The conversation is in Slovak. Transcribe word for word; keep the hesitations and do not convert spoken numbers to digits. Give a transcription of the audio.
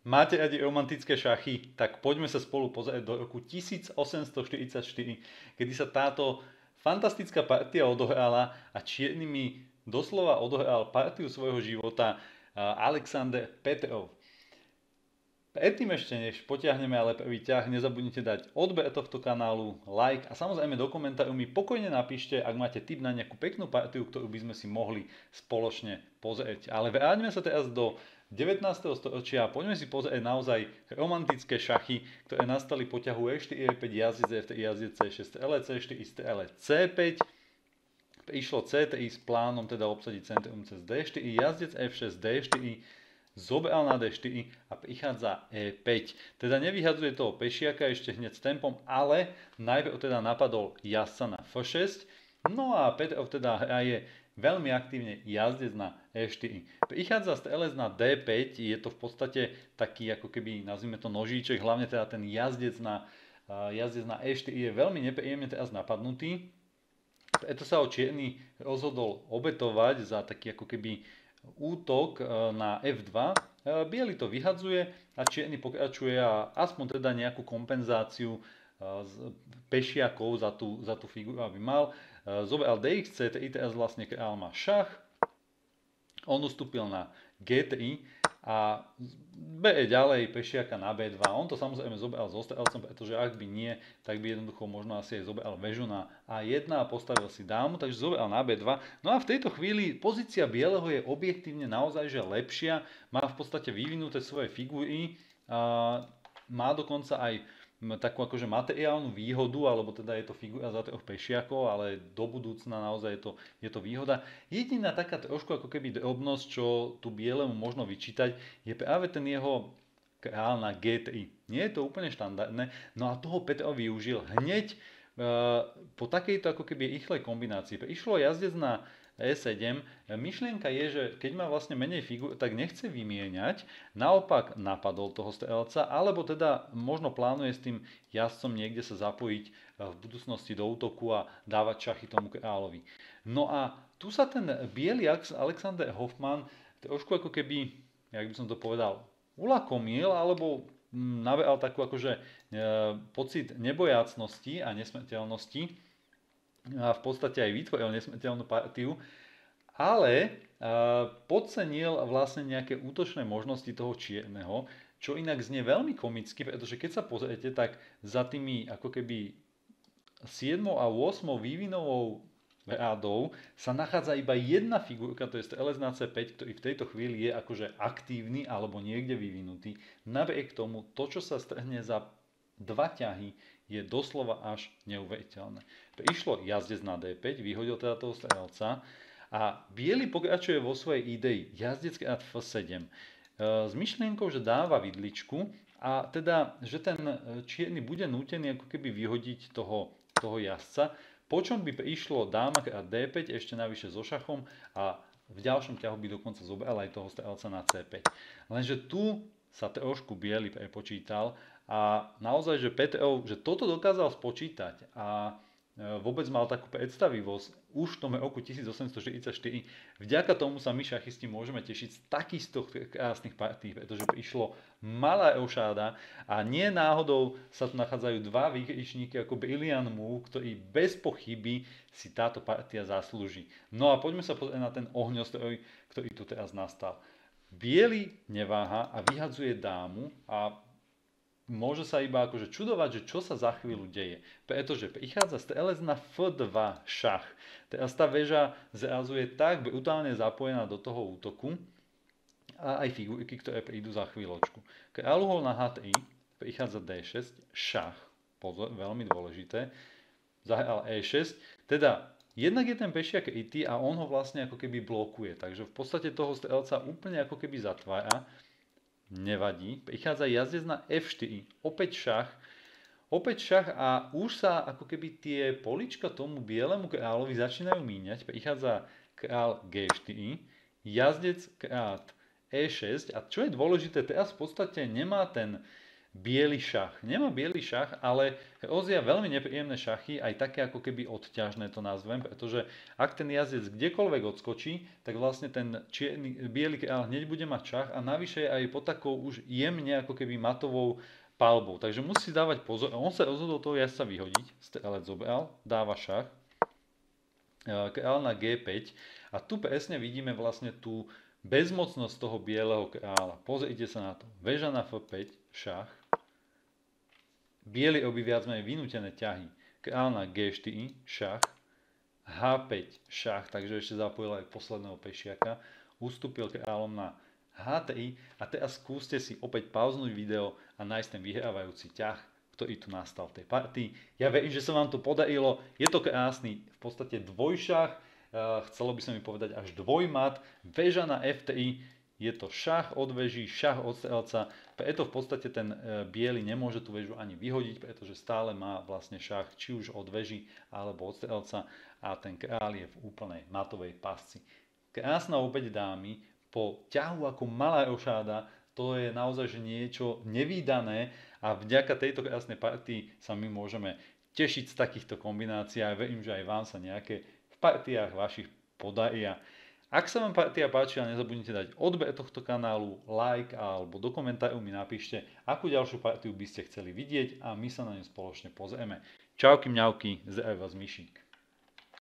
Máte radi romantické šachy? Tak poďme sa spolu pozrieť do roku tisícosemstoštyridsaťštyri, kedy sa táto fantastická partia odohrala a čiernymi doslova odohral partiu svojho života Alexander Petrov. Predtým ešte, než potiahneme ale prvý ťah, nezabudnite dať odber tohto kanálu, like a samozrejme do komentáru mi pokojne napíšte, ak máte tip na nejakú peknú partiu, ktorú by sme si mohli spoločne pozrieť. Ale vráťme sa teraz do devätnásteho storočia a poďme si pozrieť naozaj romantické šachy, ktoré nastali po ťahu e štyri, e päť, jazdec e tri, jazdec cé šesť, strelec cé štyri, strelec cé päť. Prišlo cé tri s plánom teda obsadiť centrum cez dé štyri, jazdec ef šesť, dé štyri, zobral na dé štyri a prichádza é päť. Teda nevyhadzuje toho pešiaka ešte hneď s tempom, ale najprv teda napadol jazdca na ef šesť, no a Petrov teda hraje veľmi aktívne jazdec na é štyri. Prichádza strelec na dé päť, je to v podstate taký ako keby, nazvime to nožíček, hlavne teda ten jazdec na, jazdec na é štyri je veľmi nepríjemne teraz napadnutý. Preto sa ho čierny rozhodol obetovať za taký ako keby útok na ef dva. Biely to vyhadzuje a čierny pokračuje a aspoň teda nejakú kompenzáciu z pešiakov za tú, za tú figuru aby mal. Zobral dé iks cé tri, teraz vlastne král má šach. On ustúpil na gé tri a bere ďalej pešiaka na bé dva. On to samozrejme zobral so strelcom, pretože ak by nie, tak by jednoducho možno asi aj zobral väžu na á jeden a postavil si dámu, takže zobral na bé dva. No a v tejto chvíli pozícia bieleho je objektívne naozaj že lepšia. Má v podstate vyvinuté svoje figúry, a má dokonca aj takú akože materiálnu výhodu, alebo teda je to figura za troch pešiakov, ale do budúcna naozaj je to, je to výhoda. Jediná taká trošku ako keby drobnosť, čo tu bielemu možno vyčítať, je práve ten jeho král na gé tri. Nie je to úplne štandardné, no a toho Petrov využil hneď e, po takejto ako keby rýchlej kombinácii. Išlo jazdec na é sedem. Myšlienka je, že keď má vlastne menej figur, tak nechce vymieňať, naopak napadol toho strelca, alebo teda možno plánuje s tým jazdcom niekde sa zapojiť v budúcnosti do útoku a dávať šachy tomu kráľovi. No a tu sa ten biely Alexander Hoffmann trošku ako keby, jak by som to povedal, ulakomil, alebo nabral takú akože e, pocit nebojácnosti a nesmrteľnosti, a v podstate aj vytvoril nesmrteľnú partiu, ale uh, podcenil vlastne nejaké útočné možnosti toho čierneho, čo inak znie veľmi komicky, pretože keď sa pozriete, tak za tými ako keby siedmou a ôsmou vývinovou rádou sa nachádza iba jedna figurka, to je strelec na cé päť, ktorý v tejto chvíli je akože aktívny alebo niekde vyvinutý. Napriek tomu, to, čo sa strhne za dva ťahy, je doslova až neuveriteľné. Išlo jazdec na dé päť, vyhodil teda toho strelca a biely pokračuje vo svojej idei jazdec krát ef sedem s myšlienkou, že dáva vidličku a teda, že ten čierny bude nútený ako keby vyhodiť toho, toho jazdca, počom by prišlo dáma krát dé päť ešte navyše so šachom a v ďalšom ťahu by dokonca zobral aj toho strelca na cé päť. Lenže tu sa trošku biely prepočítal a naozaj, že Petrov, že toto dokázal spočítať a vôbec mal takú predstavivosť už v tom roku tisícosemstoštyridsaťštyri. Vďaka tomu sa my šachisti môžeme tešiť z takýchto krásnych partí, pretože prišlo malá rošáda a nie náhodou sa tu nachádzajú dva výkričníky ako Brilliant Move, ktorí bez pochyby si táto partia zaslúži. No a poďme sa pozrieť na ten ohňostroj, ktorý tu teraz nastal. Biely neváha a vyhadzuje dámu a môže sa iba akože čudovať, že čo sa za chvíľu deje. Pretože prichádza strelec na ef dva šach. Teraz tá väža zrazu je tak brutálne zapojená do toho útoku a aj figurky, ktoré prídu za chvíľočku. Kráľ uhol na há tri, prichádza dé šesť, šach, pozor, veľmi dôležité, zahral é šesť, teda jednak je ten pešiak krytý a on ho vlastne ako keby blokuje, takže v podstate toho strelca úplne ako keby zatvára. Nevadí, prichádza jazdec na ef štyri, opäť šach, opäť šach a už sa ako keby tie polička tomu bielemu kráľovi začínajú míňať, prichádza král gé štyri, jazdec krát é šesť a čo je dôležité, teraz v podstate nemá ten biely šach. Nemá biely šach, ale ozja veľmi nepríjemné šachy, aj také ako keby odťažné to nazvem, pretože ak ten jazdec kdekoľvek odskočí, tak vlastne ten čierny, biely kráľ hneď bude mať šach a navyše je aj pod takou už jemne ako keby matovou palbou. Takže musí dávať pozor. On sa rozhodol toho jazdca vyhodiť, strelec zobral, dáva šach, kráľ na gé päť a tu presne vidíme vlastne tú bezmocnosť toho bieleho kráľa. Pozrite sa na to. Väža na ef päť, šach. Biely robí viac menej vynútené ťahy. Kráľ na gé štyri, šach. há päť, šach, takže ešte zapojil aj posledného pešiaka. Ustúpil kráľom na há tri a teraz skúste si opäť pauznúť video a nájsť ten vyhrávajúci ťah, ktorý tu nastal v tej partii. Ja verím, že sa vám to podarilo. Je to krásny v podstate dvojšach. Chcelo by sa mi povedať až dvojmat. Väža na ef tri. Je to šach od veží, šach od strelca, preto v podstate ten biely nemôže tú väžu ani vyhodiť, pretože stále má vlastne šach či už od veží alebo od strelca a ten kráľ je v úplnej matovej pasci. Krásna opäť dámy, po ťahu ako malá rošáda, to je naozaj že niečo nevídané a vďaka tejto krásnej partii sa my môžeme tešiť z takýchto kombinácií a verím, že aj vám sa nejaké v partiách vašich podaria. Ak sa vám partia páčila, nezabudnite dať odber tohto kanálu, like alebo do komentáru mi napíšte, akú ďalšiu partiu by ste chceli vidieť a my sa na ňu spoločne pozrieme. Čauky mňauky, zdraví vás Myšík.